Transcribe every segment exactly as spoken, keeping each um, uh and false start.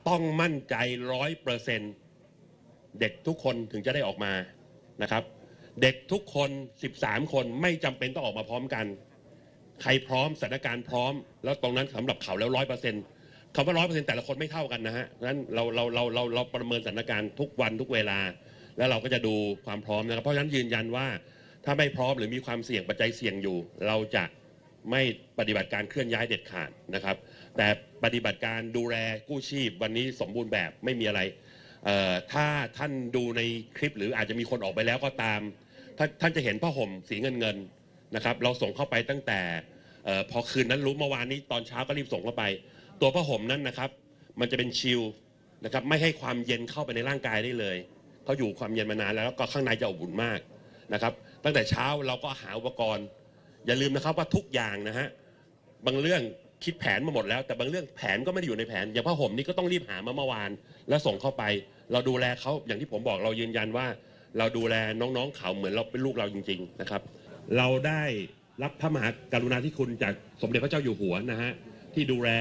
ต้องมั่นใจร้อยเปอร์เซ็นต์เด็กทุกคนถึงจะได้ออกมานะครับเด็กทุกคนสิบสามคนไม่จำเป็นต้องออกมาพร้อมกันใครพร้อมสถานการณ์พร้อมแล้วตรงนั้นสำหรับเขาแล้วร้อยเปอร์เซ็นต์คำว่าร้อยเปอร์เซ็นต์แต่ละคนไม่เท่ากันนะฮะนั้นเราเราเราเราเราประเมินสถานการณ์ทุกวันทุกเวลาแล้วเราก็จะดูความพร้อมนะครับเพราะฉะนั้นยืนยันว่าถ้าไม่พร้อมหรือมีความเสี่ยงปัจจัยเสี่ยงอยู่เราจะไม่ปฏิบัติการเคลื่อนย้ายเด็ดขาดนะครับแต่ปฏิบัติการดูแลกู้ชีพวันนี้สมบูรณ์แบบไม่มีอะไรถ้าท่านดูในคลิปหรืออาจจะมีคนออกไปแล้วก็ตามท่านท่านจะเห็นผ้าห่มสีเงินเงินนะครับเราส่งเข้าไปตั้งแต่พอคืนนั้นรู้เมื่อวานนี้ตอนเช้าก็รีบส่งเข้าไปตัวผ้าห่มนั้นนะครับมันจะเป็นชิลนะครับไม่ให้ความเย็นเข้าไปในร่างกายได้เลยเขาอยู่ความเย็นมานานแล้วแล้วก็ข้างในจะอบอุ่นมากนะครับตั้งแต่เช้าเราก็หาอุปกรณ์อย่าลืมนะครับว่าทุกอย่างนะฮะบางเรื่องคิดแผนมาหมดแล้วแต่บางเรื่องแผนก็ไม่ได้อยู่ในแผนอย่างผ้าห่มนี้ก็ต้องรีบหามาเมื่อวานแล้วส่งเข้าไปเราดูแลเขาอย่างที่ผมบอกเรายืนยันว่าเราดูแลน้องๆเขาเหมือนเราเป็นลูกเราจริงๆนะครับเราได้รับพระมหากรุณาธิคุณจากสมเด็จพระเจ้าอยู่หัวนะฮะที่ดูแล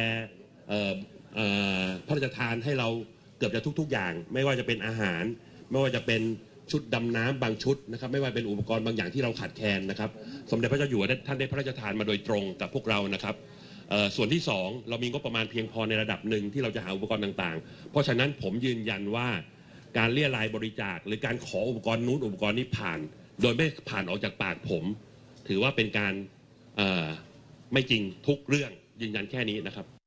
พระราชทานให้เราเกือบจะทุกๆอย่างไม่ว่าจะเป็นอาหารไม่ว่าจะเป็นชุดดำน้ำบางชุดนะครับไม่ว่าเป็นอุปกรณ์บางอย่างที่เราขาดแคลนนะครับสมเด็จพระเจ้าอยู่หัวท่านได้พระราชทานมาโดยตรงกับพวกเรานะครับส่วนที่สองเรามีงบประมาณเพียงพอในระดับหนึ่งที่เราจะหาอุปกรณ์ต่างๆเพราะฉะนั้นผมยืนยันว่าการเลี่ยรายบริจาคหรือการขออุปกรณ์นู้นอุปกรณ์นี้ผ่านโดยไม่ผ่านออกจากปากผมถือว่าเป็นการไม่จริงทุกเรื่องยืนยันแค่นี้นะครับ